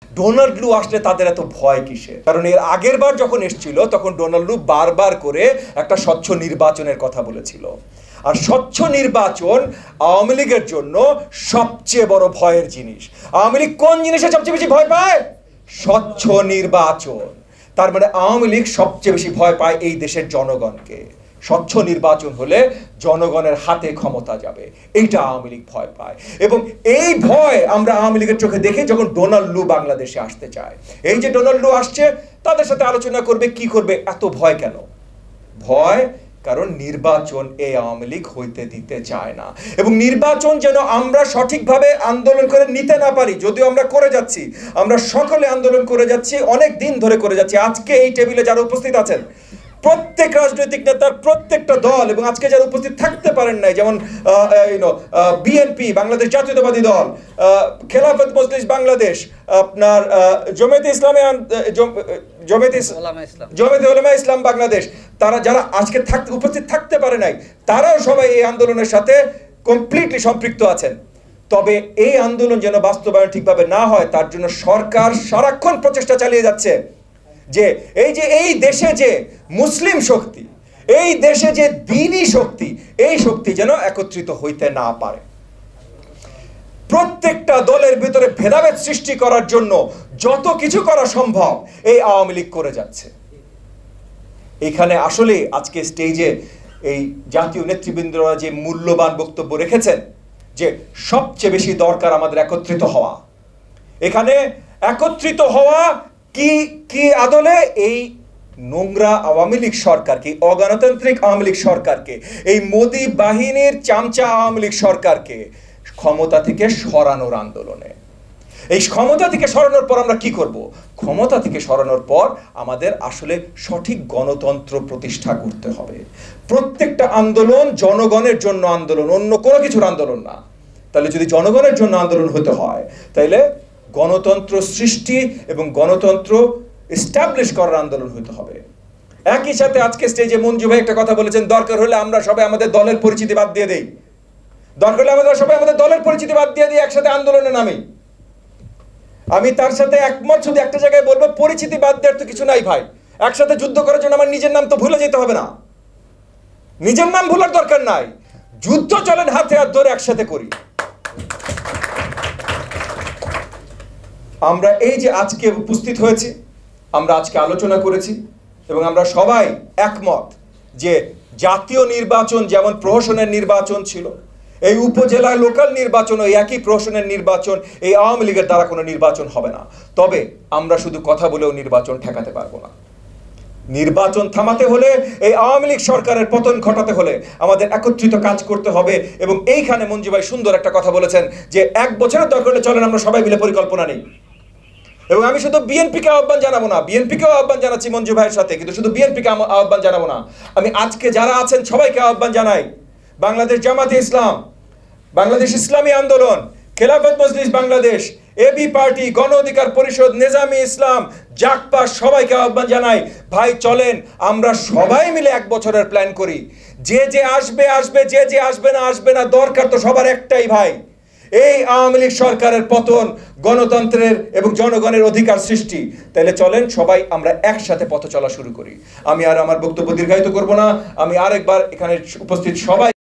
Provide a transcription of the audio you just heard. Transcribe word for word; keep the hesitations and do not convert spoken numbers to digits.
Donald লু আসলে তাদের এত ভয় কিসে? কারণ এর আগের বার যখন এসেছিল তখন ডোনাল্ড লু বারবার করে একটা স্বচ্ছ নির্বাচনের কথা বলেছিল। আর স্বচ্ছ নির্বাচন আওয়ামী লীগের জন্য সবচেয়ে বড় ভয়ের জিনিস। আওয়ামী লীগ কোন জিনিসে সবচেয়ে বেশি ভয় পায়? স্বচ্ছ নির্বাচন। তার মানে আওয়ামী লীগ সবচেয়ে বেশি ভয় পায় এই দেশের জনগণকে। স্বচ্ছ নির্বাচন হলে জনগণের হাতে ক্ষমতা যাবে, এইটা আওয়ামী লীগ ভয় পায়। এবং এই ভয় আমরা আওয়ামী লীগের চোখে দেখি যখন ডোনাল্ড লু বাংলাদেশে আসতে চায়। এই যে ডোনাল্ড লু আসছে, তাদের সাথে আলোচনা করবে, কি করবে, এত ভয় কেন? ভয় কারণ নির্বাচন এই আওয়ামী লীগ হইতে দিতে চায় না। এবং নির্বাচন যেন আমরা সঠিকভাবে আন্দোলন করে নিতে না পারি, যদিও আমরা করে যাচ্ছি, আমরা সকলে আন্দোলন করে যাচ্ছি, অনেক দিন ধরে করে যাচ্ছি। আজকে এই টেবিলে যারা উপস্থিত আছেন প্রত্যেক রাজনৈতিক নেতার প্রত্যেকটা দল, এবং আজকে যারা উপস্থিত থাকতে পারেন নাই, যেমন বিএনপি বাংলাদেশ জাতীয়তাবাদী দল, খেলাফত মজলিস বাংলাদেশ, আপনার জমিয়তে ইসলামী জমিয়তে জমিয়তে উলামা ইসলাম বাংলাদেশ, তারা যারা আজকে থাকতে উপস্থিত থাকতে পারে নাই, তারাও সবাই এই আন্দোলনের সাথে কমপ্লিটলি সম্পৃক্ত আছেন। তবে এই আন্দোলন যেন বাস্তবায়ন ঠিকভাবে না হয়, তার জন্য সরকার সারাক্ষণ প্রচেষ্টা চালিয়ে যাচ্ছে যে এই যে এই দেশে যে মুসলিম শক্তি, এই দেশে যে দ্বীনি শক্তি, এই শক্তি যেন একত্রিত হইতে না পারে। প্রত্যেকটা দলের ভিতরে ভেদাভেদ সৃষ্টি করার জন্য যত কিছু করা সম্ভব এই আওয়ামী লীগ করে যাচ্ছে। এখানে আসলে আজকে স্টেজে এই জাতীয় নেতৃবৃন্দরা যে মূল্যবান বক্তব্য রেখেছেন যে সবচেয়ে বেশি দরকার আমাদের একত্রিত হওয়া। এখানে একত্রিত হওয়া কি কি আদলে? এই নোংরা আওয়ামী লীগ সরকারকে, অগণতান্ত্রিক আওয়ামী লীগ সরকারকে, এই মোদি বাহিনীর চামচা আওয়ামী লীগ সরকারকে ক্ষমতা থেকে সরানোর আন্দোলনে। এই ক্ষমতা থেকে সরানোর পর আমরা কি করব? ক্ষমতা থেকে সরানোর পর আমাদের আসলে সঠিক গণতন্ত্র প্রতিষ্ঠা করতে হবে। প্রত্যেকটা আন্দোলন জনগণের জন্য আন্দোলন, অন্য কোনো কিছুর আন্দোলন না। তাহলে যদি জনগণের জন্য আন্দোলন হতে হয়, তাহলে গণতন্ত্র সৃষ্টি এবং গণতন্ত্র এস্টাবলিশ করার আন্দোলন হতে হবে। একই সাথে আজকে স্টেজে মঞ্জু ভাই একটা কথা বলেছেন, দরকার হলে আমরা সবাই আমাদের দলের পরিচিতি বাদ দিয়ে দেই, দরকার হলে আমরা সবাই আমাদের দলের পরিচিতি বাদ দিয়ে দিই, একসাথে আন্দোলনে নামি। আমি তার সাথে একমত। শুধু একটা জায়গায় বলবো, পরিচিতি বাদ দেওয়ার তো কিছু নাই ভাই। একসাথে যুদ্ধ করার জন্য আমার নিজের নাম তো ভুলে যেতে হবে না, নিজের নাম ভুলার দরকার নাই। যুদ্ধ চলেন হাতে হাত ধরে একসাথে করি। আমরা এই যে আজকে উপস্থিত হয়েছি, আমরা আজকে আলোচনা করেছি এবং আমরা সবাই একমত যে জাতীয় নির্বাচন যেমন প্রহসনের নির্বাচন ছিল, এই উপজেলা লোকাল নির্বাচন ওই একই প্রহসনের নির্বাচন, এই আওয়ামী লীগের দ্বারা কোনো নির্বাচন হবে না। তবে আমরা শুধু কথা বলেও নির্বাচন ঠেকাতে পারবো না। নির্বাচন থামাতে হলে, এই আওয়ামী লীগ সরকারের পতন ঘটাতে হলে আমাদের একত্রিত কাজ করতে হবে। এবং এইখানে মঞ্জু ভাই সুন্দর একটা কথা বলেছেন যে এক বছরের দরকার হলে চলেন আমরা সবাই মিলে পরিকল্পনা নেই। এবং আমি শুধু বিএনপিকে আহ্বান জানাবো না, বিএনপিকেও আহ্বান জানাচ্ছি মঞ্জু ভাইয়ের সাথে, কিন্তু শুধু বিএনপিকে আহ্বান জানাবো না, আমি আজকে যারা আছেন সবাইকে আহ্বান জানাই। বাংলাদেশ জামাতে ইসলাম, বাংলাদেশ ইসলামী আন্দোলন, খেলাফত মজলিস বাংলাদেশ, এবি পার্টি, গণ অধিকার পরিষদ, নেজামি ইসলাম, জাকপা, সবাইকে আহ্বান জানাই, ভাই চলেন আমরা সবাই মিলে এক বছরের প্ল্যান করি। যে যে আসবে আসবে, যে যে আসবে না আসবে না, দরকার তো সবার একটাই ভাই, এই আওয়ামী লীগ সরকারের পতন, গণতন্ত্রের এবং জনগণের অধিকার সৃষ্টি। তাহলে চলেন সবাই আমরা একসাথে পথ চলা শুরু করি। আমি আর আমার বক্তব্য দীর্ঘায়িত করব না। আমি আরেকবার এখানে উপস্থিত সবাই